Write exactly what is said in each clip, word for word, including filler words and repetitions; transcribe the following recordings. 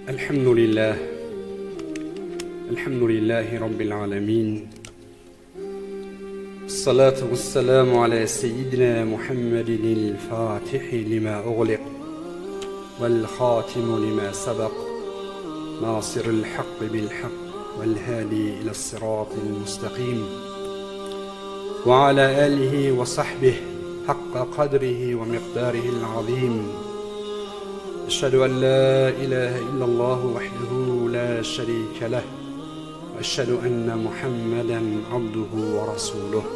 الحمد لله الحمد لله رب العالمين، الصلاة والسلام على سيدنا محمد الفاتح لما أغلق والخاتم لما سبق، ناصر الحق بالحق والهادي إلى الصراط المستقيم، وعلى آله وصحبه حق قدره ومقداره العظيم. أشهد أن لا إله إلا الله وحده لا شريك له، وأشهد أن محمدا عبده ورسوله.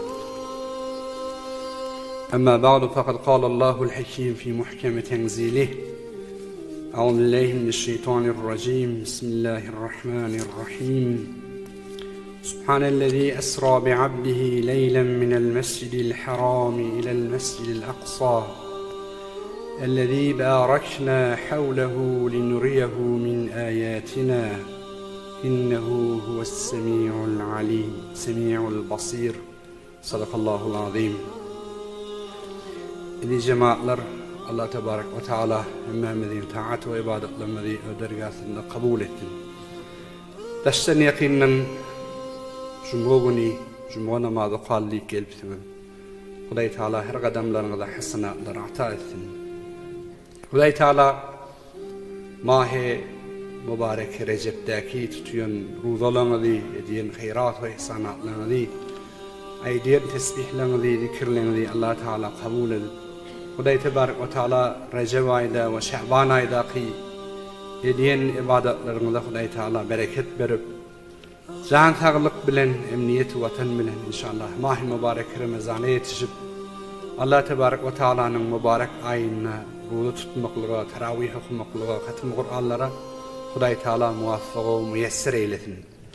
أما بعد، فقد قال الله الحكيم في محكم تنزيله: أعوذ بالله من الشيطان الرجيم، بسم الله الرحمن الرحيم. سبحان الذي أسرى بعبده ليلا من المسجد الحرام إلى المسجد الأقصى الذي باركنا حوله لنريه من آياتنا إنه هو السميع العليم سميع البصير. صدق الله العظيم. إذا جماعة الله تبارك وتعالى أمامذي taat ve ibadetlerimizi ödergasında kabul ettin. Daştan yakinen Cuma günü Cuma namazı kıldık gelipsin. Huday Teala her kadamlarınıza hasenatlar ata etsin. Huday Teala mahe mübarek Recep'teki tutuyan ruzalarınızı, ediyen hayrat ve ihsanatlarınızı, aydiyen tesbihlerinizi, zikirlerinizi Allah Teala kabul edin. Huday Tebarek ve Teala Recep ayda ve Şaban aydaki ediyen ibadetlerinize Huday Teala bereket verip, can sağlık bilen, emniyet vatan bilen inşallah mahi mübarek Ramazan'a yetişip, Allah Tebarek ve Teala'nın mübarek ayına ruzu tutmaklığa, teravih okumaklığa, katım Kur'anlara Huday Teala muvaffak ve müyesser eylesin.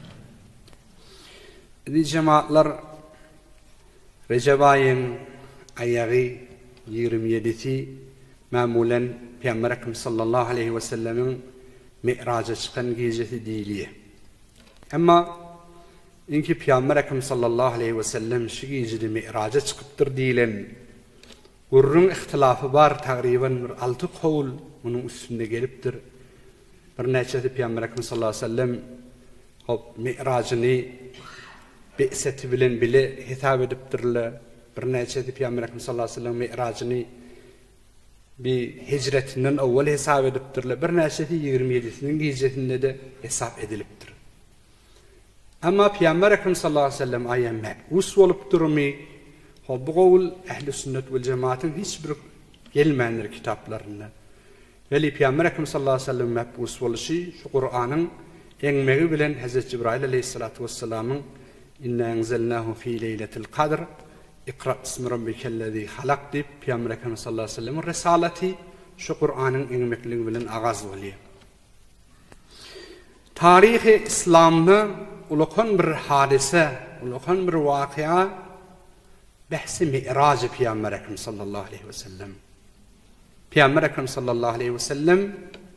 Edi cemaatler, Recep ayın ayağı yirmi yedisi mamulen Peygamber Ekrem sallallahu aleyhi ve sellemin mi'raca çıkan gecesi değiliye. Ama inki Peygamber Ekrem sallallahu aleyhi ve sellem şu gecede mi'raca çıkıptır deyilen urrun ihtilafı var, takriben bir altı kavul bunun üstünde geliptir. Bir neçesi Peygamber Ekrem sallallahu aleyhi ve sellem hop mi'racını be'seti bilen bile hitap ediptirler. Bir neçesi Peygamber Ekrem sallallahu aleyhi ve sellem mi'racını bir hicretinden evvel hesap ediptirler. Bir neçesi yirmi yedisinin gecesinde de hesap ediliptir. Ama Peygamber Ekrem sallallahu aleyhi ve sellem ayyan meb'us olup durmi, bu kavul ehl-i sünnet vel cemaatin hiçbir gelmeyenler kitaplarında. Veli Peygamber Ekrem sallallahu aleyhi ve sellem meb'us oluşu şu Kur'an'ın enmeği bilen Hazreti Cibrail aleyhissalatu vesselam'ın inna enzelnahu fi leyletil kadr ikra ismi rabbikellezi halak deyip Peygamber Ekrem sallallahu aleyhi ve sellem'in risaleti şu Kur'an'ın enmekliği bilen ağaz oluyor. Tarihi İslam'da ulukan bir hadise, ulukan bir vakıa bahsi mi'racı Peygamber Ekrem sallallahu aleyhi ve sellem. Peygamber Ekrem sallallahu aleyhi ve sellem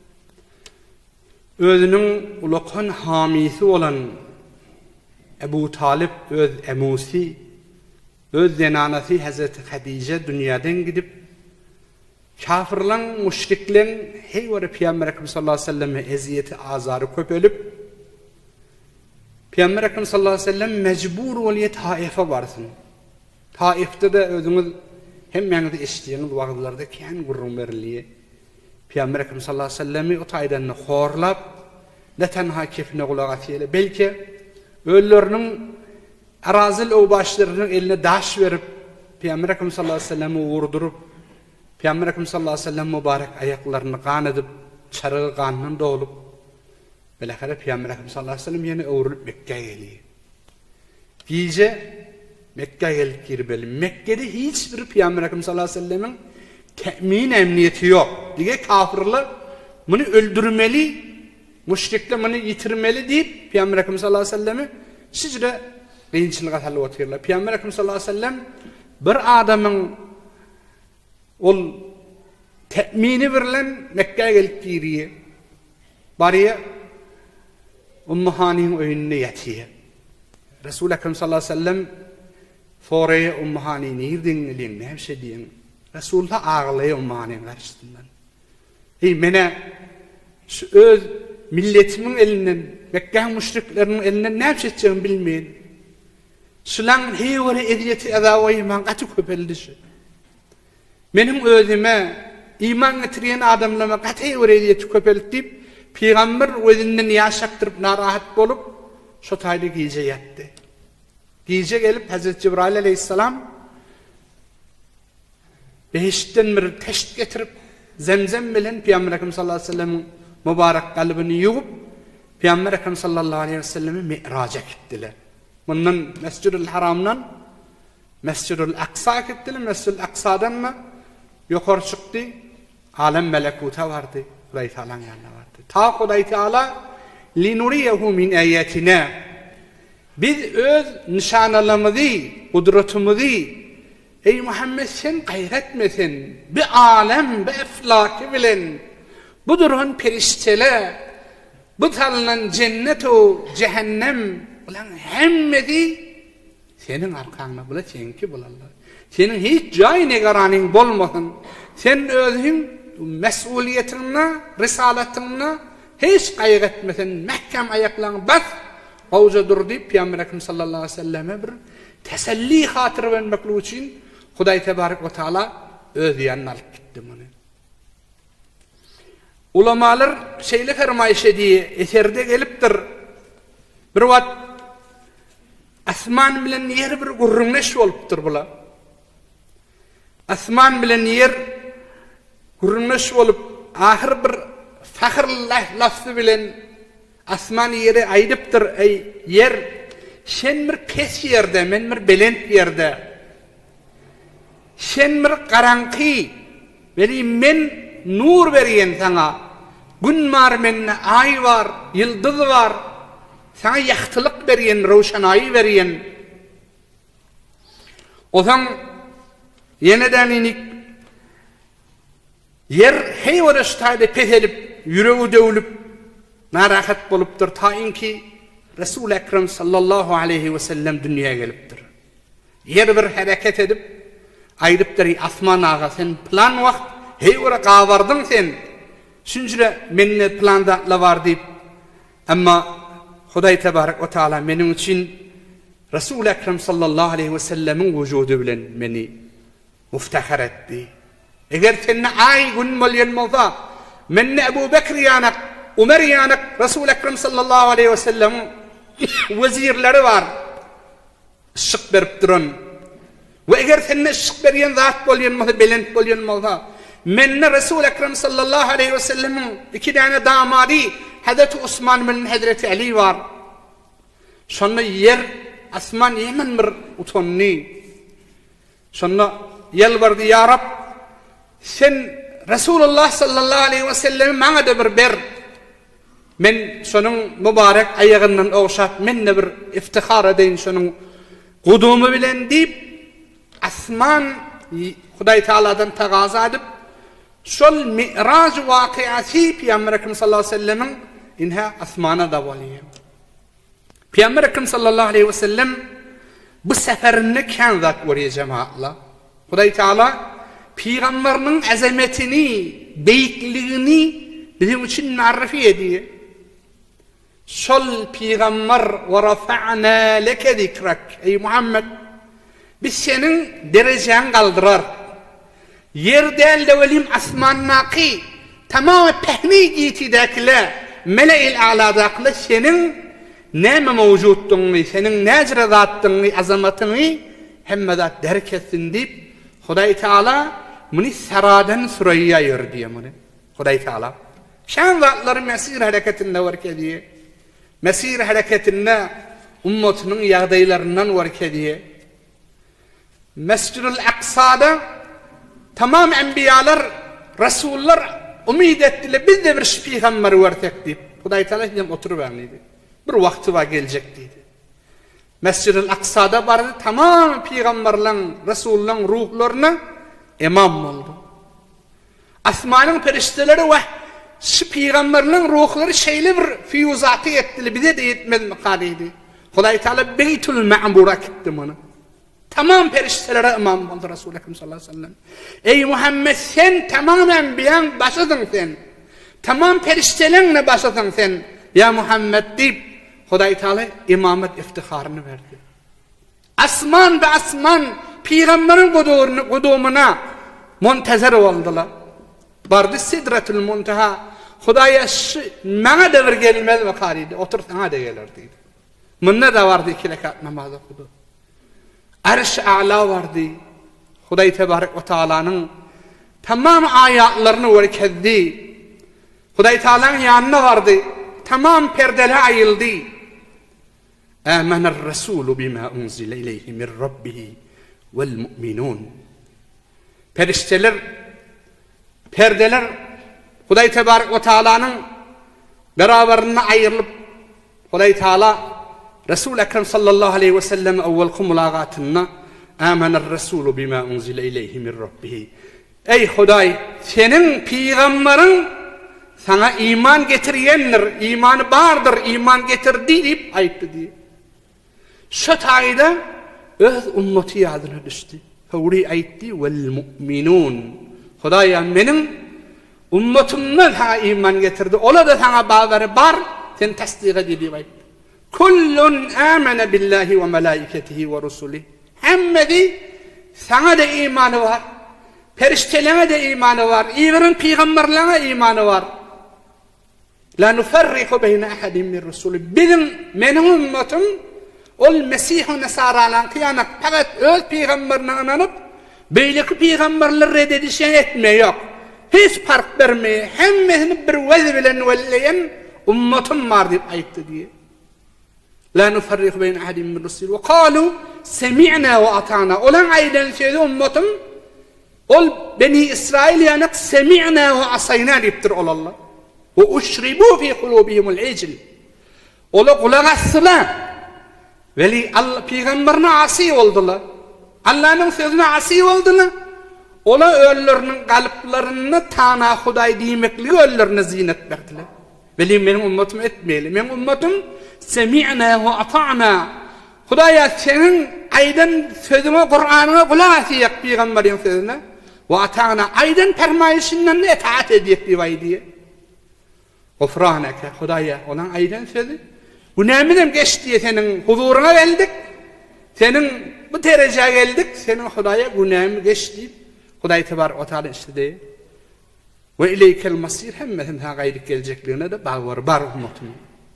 özünün ulukan hamisi olan Ebu Talib öz emusi, öz zenanesi Hazreti Hadice dünyadan gidip kafirlan, müşriklen heyveri Peygamber Ekrem sallallahu aleyhi ve sellem'e eziyeti, azarı köpölüp Peygamber Ekrem sallallahu aleyhi ve sellem mecbur oluyor Taif'e varsın. Taif'te de özümüz hem yanıda eşittiğiniz vakıtlarda kendi gurrun veriliyor. Peygamber Ekrem sallallahu aleyhi ve sellem'i o taydanını horlap ne tenha kefine kulak atıyla. Belki ölülerinin arazil o başlarının eline daş verip Peygamber Ekrem sallallahu aleyhi ve sellem'i vurdurup Peygamber Ekrem sallallahu aleyhi ve sellem mübarek ayaklarını kan edip çarığı kanının doğulup belakara Peygamber Ekrem sallallahu aleyhi ve sellem yine öğrülüp Mekke'ye geliyor. Gece Mekke'ye gelip giribeli. Mekke'de hiçbir Peygamber Ekrem sallallahu aleyhi ve sellem'in temin emniyeti yok. Diye kafirler bunu öldürmeli, müşrikler bunu yitirmeli deyip Peygamber Ekrem sallallahu aleyhi ve sellem'i sizce kıyınçılığa talı oturuyorlar. Peygamber Ekrem sallallahu aleyhi ve sellem bir adamın ol temini verilen Mekke'ye gelip giriyor. Bariye Ümmü Hani'nin önünde yatıyor. Resul-i Ekrem sallallahu aleyhi ve sellem Foreye Ümmü Hani'nin yirdiğini ne hemşe diyen Resulullah ağlıyor Ümmü Hani'nin karşısından. Hey mene şu öz milletimin elinden, Mekke müşriklerinin elinden ne yapacağını bilmeyen, şulan heyvere eziyeti azavayman katı köpeldişi. Benim özüme iman getiriyen adamlama katı heyvere eziyeti köpeldi deyip, Peygamber özünden yaşaktırıp narahat bolup, şu taylı giyece yattı. Giyece gelip Hazreti Cebrail aleyhisselam behiştten bir teşt getirip zemzem bilen Peygamber Efendimiz sallallahu aleyhi ve sellem'in mübarek kalbini yuvup Peygamber Efendimiz sallallahu aleyhi ve sellem'i mi'raca gittiler. Bundan Mescid-ül Haram'dan Mescid-ül Aksa gittiler. Mescid-ül Aksa'dan mı yukarı çıktı. Alem melekuta vardı. Huday Teala'nın yanına vardı. Ta Huday Teala linuriyehu min ayetina. Biz öz nişanalarımızı, kudretimizi ey Muhammed sen gayretmesin. Bir alem, bir eflaki bilen. Bu durun periştele. Bu talınan cennet o cehennem. Ulan hemmedi senin arkanda bula senki bulallar. Senin hiç cay negaranin bolmasın. Sen özün mesuliyetinle, risaletinle hiç gayretmesin. Mehkem ayaklarını bas. Oğuza dur deyip Peygamber Efendimiz sallallahu aleyhi ve selleme bir teselli hatır vermekle için Huday Tebarek ve Teala öz yanına alıp gitti bunu. Ulamalar şeyle fermayış ediyor, eserde geliptir. Bir vat asman bilen yer bir gurrunleş oluptur bula. Asman bilen yer gurrunleş olup ahir bir fakirlah lafzı bilen asman yeri aydıptır ey yer sen bir pes yerde men bir belent yerde sen bir karanqı veli men nur veriyen sana gün var menne ay var yıldız var sana yahtılık veriyen roşanayı veriyen o zaman yeniden inik yer hey orasıydı pes edip yüreği dövülüp narahat boluptur ta inki Resul-i Ekrem sallallahu aleyhi ve sellem dünyaya geliptir. Yer bir hareket edip aydıptır asman ağa sen plan vakt hey ora qavardın sen şunçure menne planda la var deyip ama Huday Tebarek ve Teala benim için Resul-i Ekrem sallallahu aleyhi ve sellemin vücudu bilen beni muftahar etti. Eğer seninle ay gün molyen olsa menne Ebu Bekir yanak Ömer yanak Resul-i Ekrem sallallahu aleyhi ve sellem'in vezirleri var. Işık verip durun. Ve eğer seninle ışık veriyen zat bolyen olsa, belent bolyen olsa menne Resul-i Ekrem sallallahu aleyhi ve sellem'in iki tane damadı Hazreti Osman bin Hazreti Ali var. Sonra yer asman yemen bir utonni. Sonra yalvardı ya Rab sen Resulullah sallallahu aleyhi ve sellem'i bana da bir ber. Men şonun mübarek ayağından oğşap men de bir iftihar edeyim şonun kudumu bilen deyip asman Huday Teala'dan taqaza edip şol mi'raj vakiası Peygamber Efendimiz sallallahu aleyhi ve sellem'in inha asmana da valiye. Peygamber Efendimiz sallallahu aleyhi ve sellem bu seferinde kan zat veriyor cemaatla. Huday Teala Peygamberinin azametini, beyikliğini bizim için marifi ediyor. Şol Peygamber ve rafa'na leke zikrak. Ey Muhammed biz senin derecen kaldırar. Yer değil de velim asmannaki tamamı pehni gitidakile mele-il a'ladakile senin neme mevcuttuğunu, senin necre zattığını, azamatını hemme zat derk etsin deyip Huday Teala bunu saradan Süreyya yer diye bunu. Huday Teala şan zatları mesir hareketinde var ki diye. Mesir hareketinde ummetinin yağdaylarından var ki diye. Mescid-ül Aksa'da tamam enbiyalar, Resuller umid ettiler. Biz de bir peygamber vartek deyip. Huday Teala dedim oturuverliydi. Bir vakti var gelecek dedi. Mescid-ül Aksa'da vardı tamam peygamberlerin, Resullerin ruhlarına imam oldu. Asmanın perişteleri ve şu peygamberlerin ruhları şeyle bir füyuzatı ettiler. Bize de yetmez mikariydi. Huday Teala Beytül Ma'mur'a gitti bunu. Tamam periştelere imam oldu Resul-i Ekrem sallallahu aleyhi ve sellem. Ey Muhammed sen tamamen bilen başıdın sen. tamam periştelenle başlatan sen ya Muhammed deyip Hudaý Taala imamet iftiharını verdi. Asman ve asman Peygamberin kudumuna muntazir oldular. Bardı Sidretul Muntaha. Hudaýa maňa devir gelmez ve kariydi. Otur sana da gelirdi. Munda da vardı iki rekat namaz okudu. Arş a'la vardı. Hudaý Tebarek ve Taala'nın tamam ayatlarını verkezdi. Hudaý Taala'nın yanına vardı. Tamam perdeler ayıldı. Âmener Resûlu bimâ unzile ileyhi min Rabbihi vel mu'minûn. Perişteler, perdeler Hudaý Tebarek ve Taala'nın beraberine ayrılıp Hudaý Taala Resul Ekrem sallallahu aleyhi ve sellem evvelki mülağatına Âmener Resûlu bimâ unzile ileyhi min Rabbihi. Ey Hudaý, senin peygamberin sana iman getiriyendir, imanı bardır, iman getirdi deyip ayıttı diye. Şu tayda öz ümmeti yadına düştü. Fevri ayıttı vel mu'minun. Hudaýa menin ümmetimden sana iman getirdi. Ola da sana bağları bar, sen tasdik edildi ayıttı. Kullun amene billahi ve melaiketihi ve rusulihi. Hemmedi sana da imanı var. Periştelerine de imanı var. İverin peygamberlerine imanı var. La nufarriqu beyne ahadin min rusuli. Bizim menin ümmetim ol Mesih-i Nesaralan kıyamet fakat öz peygamberine inanıp beyleki peygamberler reddedişen etme yok. Hiç fark vermeye hemmesini bir vez bilen velleyen ümmetim var deyip ayıttı diye. La nufarriqu beyne ahadin min rusuli. Ve kalu semi'na ve ata'na. Olan aydan söyledi ümmetim ol Beni İsrail yanık semi'na ve asayna deyiptir ol Allah. Ve uşribu fi kulubihimul icl. Ola kulak asılar. Veli Allah peygamberine asi oldular. Allah'ın sözüne asi oldular. Ola öllerinin kalplerini tana Hudaý diýmekli öllerine zinet verdiler. Veli benim ümmetim etmeyeli. Benim ümmetim semi'na ve ata'na. Hudaýa senin aydan sözüne Kur'an'a kulak asıyak peygamberin sözüne. Ve ata'na aydan permayişinden de etaat ediyek divay diye. Gufraneke Hudaýa olan aydan sözü. Bu nämedem geçdi senin huzuruna geldik. Senin bu derejeye geldik. Senin Hudaýa günahmy geçdi. Hudaý Tebarek ve Taala istedi. Ve ileykel masir hemmetin ha gaýdyk geljekligine de bagar bar ummatyň.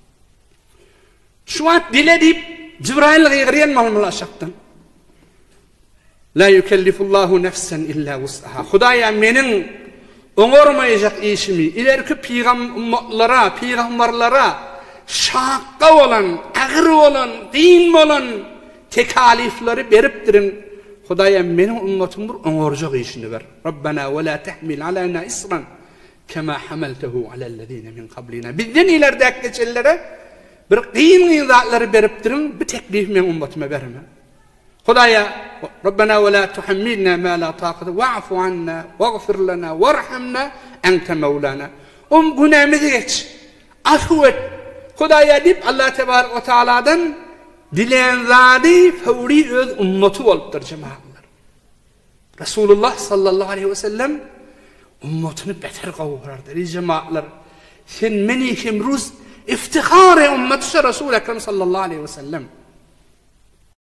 Şu an dile deyip Cibrail gıyrıyan mahmul aşaktan. La yukellifullahu nefsen illa wus'aha. Hudaýa menin oňormayjak işimi ilerki peygamberlere, peygamberlere şakka olan, ağır olan, din olan tekalifleri beripdirin. Hudaýa menin ümmetim bir oňorjak işini ver. Rabbana ve la tahmil alana isran kema hamaltahu alellezine min qablina. Bizden ilerdeki geçellere bir qiyyn zatları beripdirin, bir teklif men ümmetime berme. Hudaýa Rabbana ve la tuhammilna ma la taqata wa'fu anna waghfir lana warhamna ente mevlana. Um günahımızı geç. Afw et. Hudaýa dip Allah Tebarek ve Taala'dan dileyen zadi fevri öz ümmeti bolupdyr cemaatler. Resulullah sallallahu aleyhi ve sellem ümmetini beter gowurardy. Ey cemaatler, sen meni kimruz iftihar ümmeti Resul Ekrem sallallahu aleyhi ve sellem.